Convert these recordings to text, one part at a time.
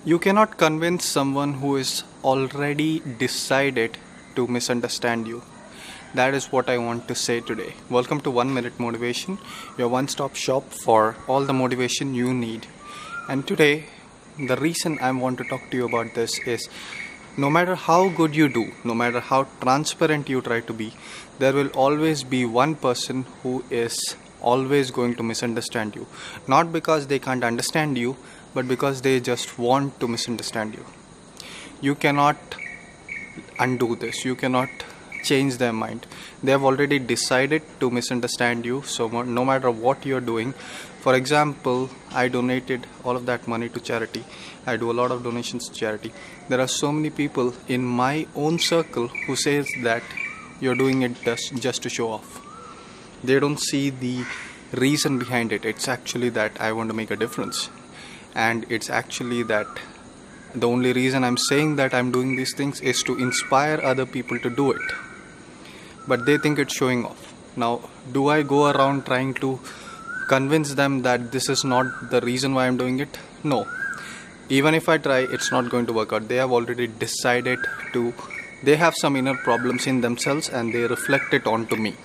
You cannot convince someone who is already decided to misunderstand you. That is what I want to say today. Welcome to 1 Minute Motivation, your one-stop shop for all the motivation you need. And today, the reason I want to talk to you about this is no matter how good you do, no matter how transparent you try to be, there will always be one person who is always going to misunderstand you. Not because they can't understand you, but because they just want to misunderstand you. You cannot undo this. You cannot change their mind. They have already decided to misunderstand you. So no matter what you're doing, for example, I donated all of that money to charity. I do a lot of donations to charity. There are so many people in my own circle who says that you're doing it just to show off. They don't see the reason behind it. It's actually that I want to make a difference. And it's actually that the only reason I'm saying that I'm doing these things is to inspire other people to do it. But they think it's showing off. Now, do I go around trying to convince them that this is not the reason why I'm doing it? No. Even if I try, it's not going to work out. They have already decided to. They have some inner problems in themselves and they reflect it onto me.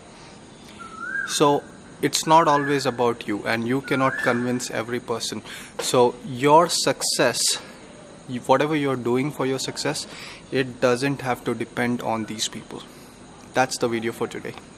So it's not always about you, and you cannot convince every person. So your success, whatever you're doing for your success, it doesn't have to depend on these people. That's the video for today.